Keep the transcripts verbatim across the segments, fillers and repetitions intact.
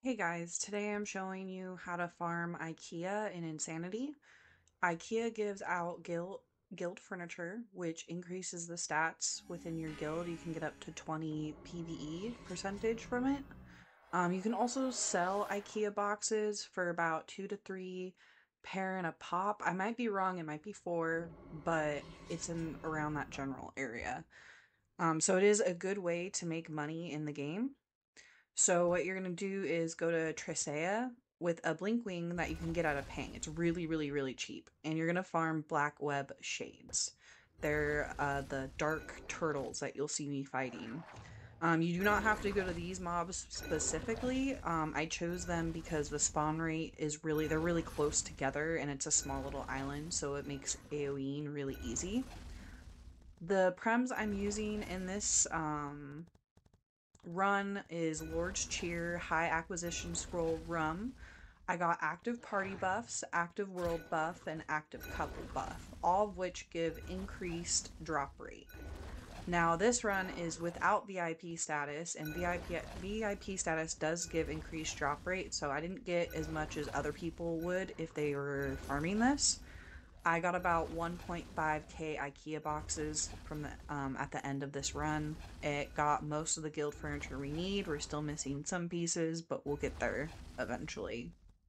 Hey guys, today I'm showing you how to farm IKEA in Insanity. IKEA gives out guild, guild furniture, which increases the stats within your guild. You can get up to twenty PvE percentage from it. Um, you can also sell IKEA boxes for about two to three pair and a pop. I might be wrong, it might be four, but it's in around that general area. Um, so it is a good way to make money in the game. So what you're going to do is go to Trisea with a Blinkwing that you can get out of Pang. It's really, really, really cheap. And you're going to farm Black Web Shades. They're uh, the dark turtles that you'll see me fighting. Um, you do not have to go to these mobs specifically. Um, I chose them because the spawn rate is really, they're really close together and it's a small little island, so it makes AoEing really easy. The prems I'm using in this um, run is Lord's Cheer, High Acquisition Scroll Rum. I got active party buffs, active world buff, and active couple buff, all of which give increased drop rate. Now this run is without V I P status, and V I P V I P status does give increased drop rate, so I didn't get as much as other people would if they were farming this. I got about one point five K IKEA boxes from the um, at the end of this run. It got most of the guild furniture we need. We're still missing some pieces, but we'll get there eventually.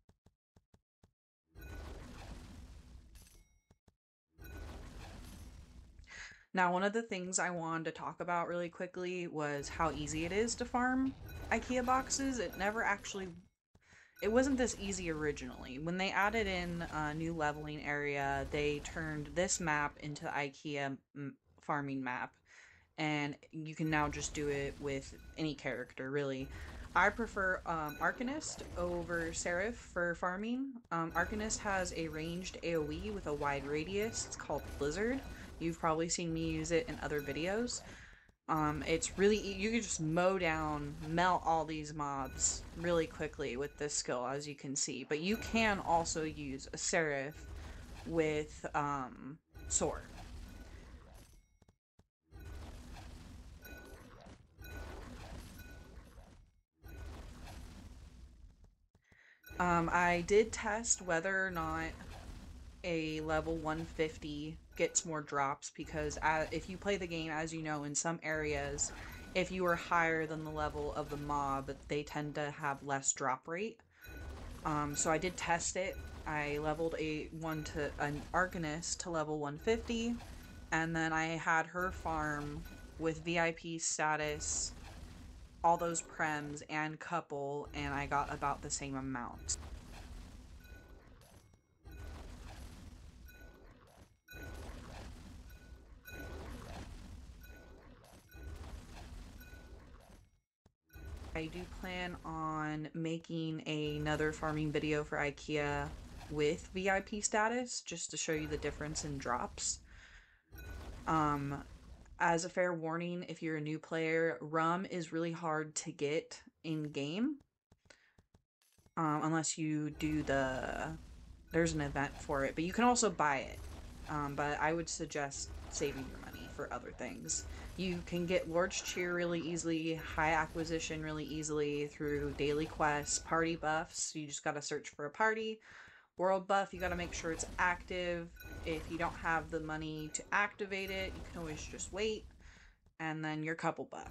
Now, one of the things I wanted to talk about really quickly was how easy it is to farm IKEA boxes. It never actually it wasn't this easy originally. When they added in a new leveling area, they turned this map into IKEA farming map, and you can now just do it with any character, really. I prefer um, Arcanist over Seraph for farming. Um, Arcanist has a ranged AoE with a wide radius. It's called Blizzard. You've probably seen me use it in other videos. Um, it's really, you can just mow down, melt all these mobs really quickly with this skill, as you can see. But you can also use a Seraph with um, Sword. Um, I did test whether or not a level one fifty gets more drops, because uh, if you play the game, as you know, in some areas, if you are higher than the level of the mob, they tend to have less drop rate. Um, so I did test it. I leveled a one to an Arcanist to level one fifty, and then I had her farm with V I P status, all those prems and couple, and I got about the same amount. I do plan on making another farming video for IKEA with V I P status, just to show you the difference in drops. Um, as a fair warning, if you're a new player, rum is really hard to get in game. Um, unless you do the, there's an event for it, but you can also buy it. Um, but I would suggest saving your money for other things. You can get Lord's Cheer really easily, High Acquisition really easily through daily quests, party buffs. You just gotta search for a party. World buff, you gotta make sure it's active. If you don't have the money to activate it, you can always just wait. And then your couple buff.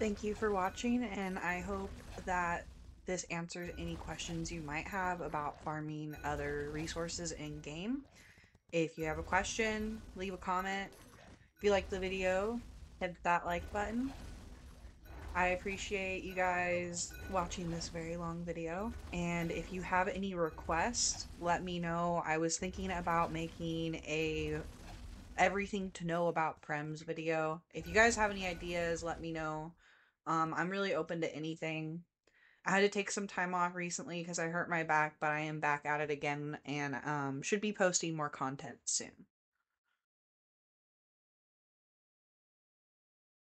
Thank you for watching, and I hope that this answers any questions you might have about farming other resources in game. If you have a question, leave a comment. If you like the video, hit that like button. I appreciate you guys watching this very long video, and if you have any requests, let me know. I was thinking about making a everything to know about Prems video. If you guys have any ideas, let me know. Um, I'm really open to anything. I had to take some time off recently because I hurt my back, but I am back at it again and um, should be posting more content soon.